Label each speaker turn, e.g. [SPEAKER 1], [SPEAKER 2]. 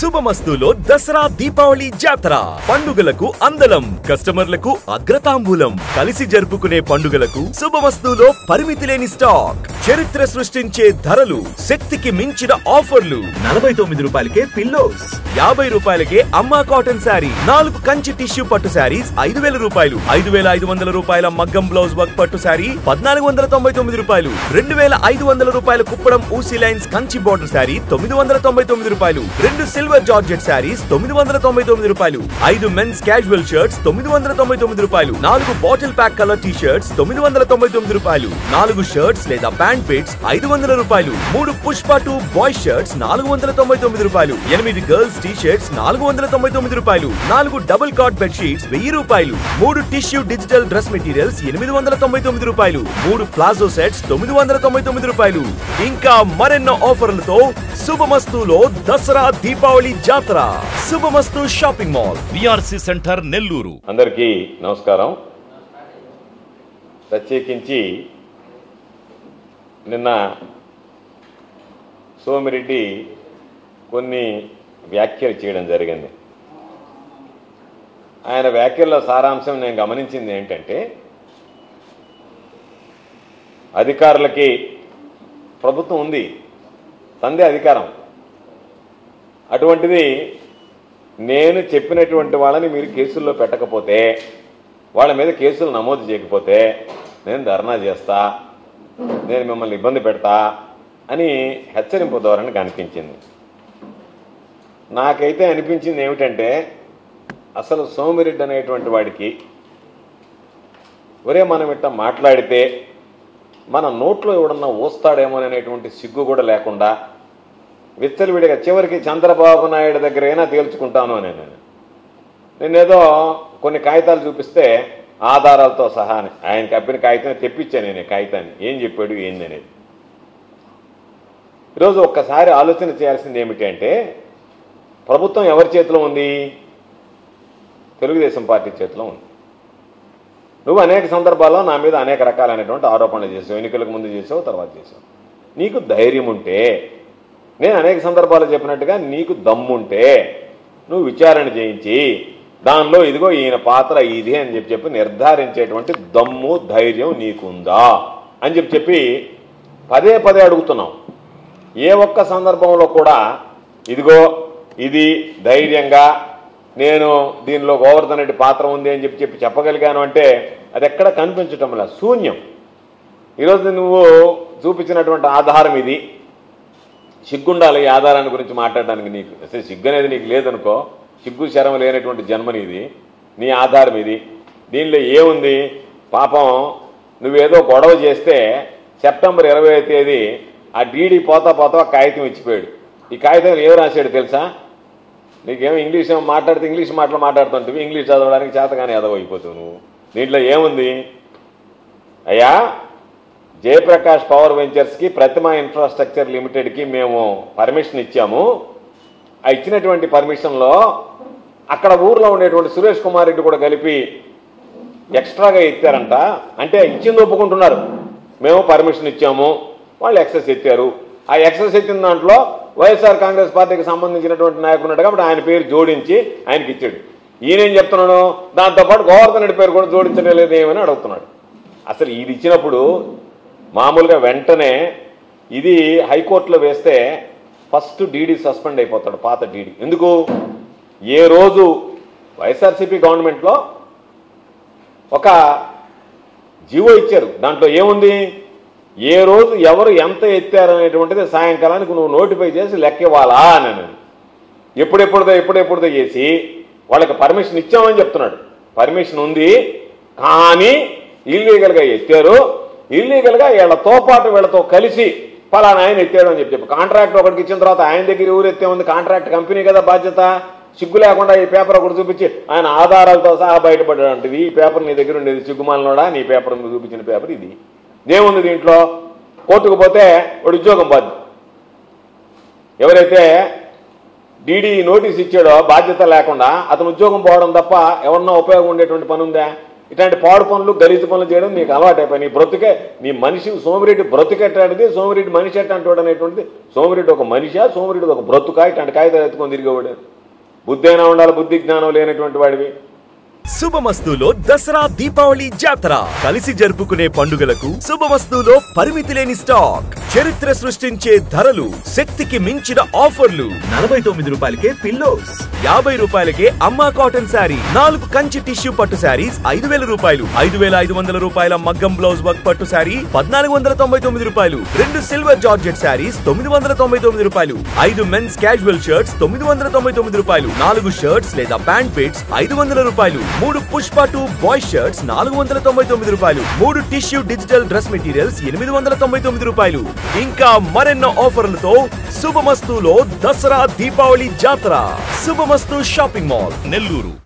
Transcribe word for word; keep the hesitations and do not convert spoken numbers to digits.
[SPEAKER 1] శుభమస్తులో దసరా దీపావళి జాతర పండుగలకు అందలం కస్టమర్లకు అగ్రతాంబూలం కలిసి జరుపుకునే పండుగలకు శుభమస్తులో పరిమితి లేని స్టాక్ చరిత్ర సృష్టించే ధరలు శక్తికి మించిన ఆఫర్లు నలభై తొమ్మిది రూపాయలకే పిల్లోస్ యాభై రూపాయలకే అమ్మా కాటన్ శారీ నాలుగు కంచి టిష్యూ పట్టు శారీస్ ఐదు వేల రూపాయలు ఐదు వేల ఐదు వందల రూపాయల మగ్గం బ్లౌజ్ వర్క్ పట్టు శారీ పద్నాలుగు వందల తొంభై తొమ్మిది రూపాయలు రెండు వేల ఐదు వందల రూపాయల కుప్పడం ఊసీ లైన్స్ కంచి బోర్డర్ శారీ తొమ్మిది వందల తొంభై తొమ్మిది రూపాయలు రెండు సిల్వర్ జార్జెట్ శారీస్ తొమ్మిది వందల తొంభై తొమ్మిది రూపాయలు ఐదు మెన్స్ క్యాజువల్ షర్ట్స్ తొమ్మిది వందల తొంభై తొమ్మిది రూపాయలు నాలుగు bottle pack colour T shirts తొమ్మిది వందల తొంభై తొమ్మిది రూపాయలు నాలుగు షర్ట్స్ లేదా ప్యాంట్ పిట్స్ ఐదు వందల రూపాయలు మూడు పుష్ప టూ బాయ్ షర్ట్స్ నాలుగు వందల తొంభై తొమ్మిది రూపాయలు ఎనిమిది గర్ల్స్ టీ షర్ట్స్ నాలుగు వందల తొంభై తొమ్మిది రూపాయలు నాలుగు డబుల్ కాట్ బెడ్ షీట్స్ వెయ్యి రూపాయలు మూడు టిష్యూ డిజిటల్ డ్రెస్ మెటీరియల్స్ ఎనిమిది వందల తొంభై తొమ్మిది రూపాయలు మూడు ప్లాజో సెట్స్ తొమ్మిది వందల తొంభై తొమ్మిది రూపాయలు ఇంకా మరెన్నో ఆఫర్లతో శుభమస్తులో దసరా దీపావళి జాతర Shubhamastu shopping mall VRC centre Nellore.
[SPEAKER 2] అందరికీ నమస్కారం. ప్రత్యేకించి నిన్న సోమిరెడ్డి కొన్ని వ్యాఖ్యలు చేయడం జరిగింది. ఆయన వ్యాఖ్యల్లో సారాంశం నేను గమనించింది ఏంటంటే, అధికారులకి ప్రభుత్వం ఉంది, సందే అధికారం. అటువంటిది నేను చెప్పినటువంటి వాళ్ళని మీరు కేసుల్లో పెట్టకపోతే, వాళ్ళ మీద కేసులు నమోదు చేయకపోతే నేను ధర్నా చేస్తా, నేను మిమ్మల్ని ఇబ్బంది పెడతా అని హెచ్చరింపు ధోరణి కనిపించింది. నాకైతే అనిపించింది ఏమిటంటే, అసలు సోమిరెడ్డి అనేటువంటి వాడికి ఒరే మనం ఇట్లా మాట్లాడితే మన నోట్లో ఎవడన్నా ఊస్తాడేమో అనేటువంటి సిగ్గు కూడా లేకుండా విచ్చలవిడిగా చివరికి చంద్రబాబు నాయుడు దగ్గరైనా తేల్చుకుంటాను అని నేను నేనేదో కొన్ని కాగితాలు చూపిస్తే ఆధారాలతో సహా ఆయన కప్పిన కాగితాన్ని తెప్పించాను. నేను కాగితాన్ని ఏం చెప్పాడు ఏంది అనేది. ఈరోజు ఒక్కసారి ఆలోచన చేయాల్సింది ఏమిటి అంటే, ప్రభుత్వం ఎవరి చేతిలో ఉంది? తెలుగుదేశం పార్టీ చేతిలో ఉంది. నువ్వు అనేక సందర్భాల్లో నా మీద అనేక రకాలైనటువంటి ఆరోపణలు చేసావు. ఎన్నికలకు ముందు చేసావు, తర్వాత చేసావు. నీకు ధైర్యం ఉంటే, నేను అనేక సందర్భాలు చెప్పినట్టుగా నీకు దమ్ముంటే నువ్వు విచారణ చేయించి దానిలో ఇదిగో ఈయన పాత్ర ఇది అని చెప్పి చెప్పి నిర్ధారించేటువంటి దమ్ము ధైర్యం నీకుందా అని చెప్పి చెప్పి పదే పదే అడుగుతున్నావు. ఏ ఒక్క సందర్భంలో కూడా ఇదిగో ఇది ధైర్యంగా నేను దీనిలో గోవర్ధన్ రెడ్డి పాత్ర ఉంది అని చెప్పి చెప్పి చెప్పగలిగాను అంటే అది ఎక్కడ కనిపించటం లేదు, శూన్యం. ఈరోజు నువ్వు చూపించినటువంటి ఆధారం ఇది. సిగ్గుండాలి ఈ ఆధారాన్ని గురించి మాట్లాడడానికి. నీకు అసలు సిగ్గు అనేది నీకు లేదనుకో, సిగ్గు శరం లేనటువంటి జన్మనిది, నీ ఆధారం ఇది. దీనిలో ఏముంది? పాపం నువ్వేదో గొడవ చేస్తే సెప్టెంబర్ ఇరవై తేదీ ఆ డీడీ పోతా పోతా కాగితం ఇచ్చిపోయాడు. ఈ కాగితం ఏం రాశాడు తెలుసా? నీకేమో ఇంగ్లీష్ ఏమో మాట్లాడితే ఇంగ్లీష్ మాటలు మాట్లాడుతుంటే ఇంగ్లీష్ చదవడానికి చేతగానే ఎదవైపోతావు నువ్వు. దీంట్లో ఏముంది? అయ్యా, జయప్రకాష్ పవర్ వెంచర్స్కి ప్రతిమ ఇన్ఫ్రాస్ట్రక్చర్ లిమిటెడ్కి మేము పర్మిషన్ ఇచ్చాము. ఆ ఇచ్చినటువంటి పర్మిషన్లో అక్కడ ఊర్లో ఉండేటువంటి సురేష్ కుమార్ రెడ్డి కూడా కలిపి ఎక్స్ట్రాగా ఎత్తారంట. అంటే ఇచ్చింది ఒప్పుకుంటున్నారు, మేము పర్మిషన్ ఇచ్చాము, వాళ్ళు ఎక్సెస్ ఎత్తారు. ఆ ఎక్సెస్ ఎత్తిన దాంట్లో వైఎస్ఆర్ కాంగ్రెస్ పార్టీకి సంబంధించినటువంటి నాయకుడు ఉన్నాడు కాబట్టి ఆయన పేరు జోడించి ఆయనకి ఇచ్చాడు. ఈయనేం చెప్తున్నాడు? దాంతోపాటు గోవర్ధన్ రెడ్డి పేరు కూడా జోడించడం లేదేమని అడుగుతున్నాడు. అసలు ఇది ఇచ్చినప్పుడు మామూలుగా వెంటనే ఇది హైకోర్టులో వేస్తే ఫస్ట్ డీడీ సస్పెండ్ అయిపోతాడు, పాత డీడీ. ఎందుకు? ఏ రోజు వైఎస్ఆర్సీపీ గవర్నమెంట్లో ఒక జీవో ఇచ్చారు, దాంట్లో ఏముంది? ఏ రోజు ఎవరు ఎంత ఎత్తారనేటువంటిది సాయంకాలానికి నువ్వు నోటిఫై చేసి లెక్క ఇవ్వాలా అని. ఎప్పుడెప్పుడుదో ఎప్పుడెప్పుడుదో చేసి వాళ్ళకి పర్మిషన్ ఇచ్చామని చెప్తున్నాడు. పర్మిషన్ ఉంది కానీ ఇల్లీగల్గా ఎత్తారు. ఇల్లీగల్గా వీళ్ళతో పాటు వీళ్ళతో కలిసి ఫలానా ఆయన ఎత్తాడు అని చెప్పి చెప్పి కాంట్రాక్ట్ ఒకటికి ఇచ్చిన తర్వాత ఆయన దగ్గర ఊరు ఎత్తే ఉంది. కాంట్రాక్ట్ కంపెనీ కదా బాధ్యత. సిగ్గు లేకుండా ఈ పేపర్ ఒకటి చూపించి ఆయన ఆధారాలతో సహా బయటపడేటువంటిది. ఈ పేపర్ నీ దగ్గర ఉండేది సిగ్గుమాలనోడా, నీ పేపర్ చూపించిన పేపర్ ఇది. ఏముంది దీంట్లో? కోర్టుకు పోతే వాడు ఉద్యోగం బాధ్యత. ఎవరైతే డీడీ నోటీస్ ఇచ్చాడో బాధ్యత లేకుండా అతను ఉద్యోగం పోవడం తప్ప ఎవరన్నా ఉపయోగం ఉండేటువంటి పని ఉందా? ఇట్లాంటి పాడు పనులు గలీజు పనులు చేయడం నీకు అలవాటు అయిపోయి నీ బ్రతుకే నీ మనిషి సోమిరెడ్డి బ్రతుకెట్టాడిది సోమిరెడ్డి మనిషి ఎట్ట అంటాడు అనేటువంటిది సోమిరెడ్డి ఒక మనిషా సోమిరెడ్డి ఒక బ్రతుకా ఇట్లాంటి కాగితాలు ఎత్తుకొని తిరిగేవాడు బుద్ధి అయినా ఉండాలి బుద్ధి జ్ఞానం లేనటువంటి వాడివి
[SPEAKER 1] శుభమస్తులో దసరా దీపావళి జాతర కలిసి జరుపుకునే పండుగలకు శుభమస్తులో పరిమితి లేని స్టాక్ చరిత్ర సృష్టించే ధరలు శక్తికి మించిన ఆఫర్లు నలభై తొమ్మిది రూపాయలకే పిల్లోస్ యాభై రూపాయలకే అమ్మా కాటన్ శారీ నాలుగు కంచి టిష్యూ పట్టు శారీస్ ఐదు వేల రూపాయలు ఐదు వేల ఐదు వందల రూపాయల మగ్గం బ్లౌజ్ వర్క్ పట్టు శారీ పద్నాలుగు వందల తొంభై తొమ్మిది రూపాయలు రెండు సిల్వర్ జార్జెట్ శారీస్ తొమ్మిది వందల తొంభై తొమ్మిది రూపాయలు ఐదు మెన్స్ క్యాజువల్ షర్ట్స్ తొమ్మిది వందల తొంభై తొమ్మిది రూపాయలు నాలుగు షర్ట్స్ లేదా ప్యాంట్ పిట్స్ ఐదు వందల రూపాయలు మూడు పుష్ప టూ బాయ్ షర్ట్స్ నాలుగు వందల తొంభై తొమ్మిది రూపాయలు మూడు టిష్యూ డిజిటల్ డ్రెస్ మెటీరియల్స్ ఎనిమిది వందల తొంభై తొమ్మిది రూపాయలు ఇంకా మరెన్నో ఆఫర్లతో శుభమస్తులో దసరా దీపావళి జాతర శుభమస్తు షాపింగ్ మాల్ నెల్లూరు.